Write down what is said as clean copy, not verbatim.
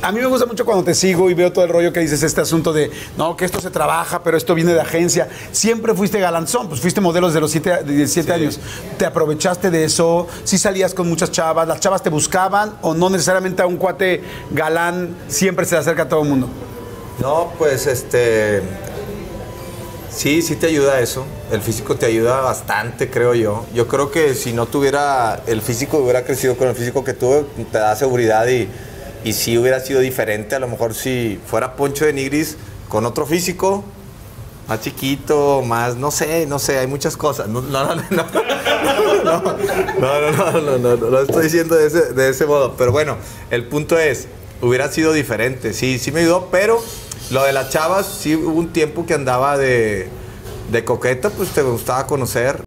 A mí me gusta mucho cuando te sigo y veo todo el rollo que dices, este asunto de, no, que esto se trabaja, pero esto viene de agencia. Siempre fuiste galanzón, pues fuiste modelo desde los 17 años. ¿Te aprovechaste de eso? ¿Sí salías con muchas chavas? ¿Las chavas te buscaban o no necesariamente a un cuate galán siempre se le acerca a todo el mundo? No, pues sí, sí te ayuda eso. El físico te ayuda bastante, creo yo. Yo creo que si no tuviera el físico, hubiera crecido con el físico que tuve, te da seguridad y sí hubiera sido diferente. A lo mejor si fuera Poncho de Nigris con otro físico, más chiquito, más, no sé, hay muchas cosas. No estoy diciendo de ese modo. Pero bueno, el punto es, hubiera sido diferente. Sí, sí me ayudó, pero lo de las chavas, sí hubo un tiempo que andaba de coqueta, pues te gustaba conocer.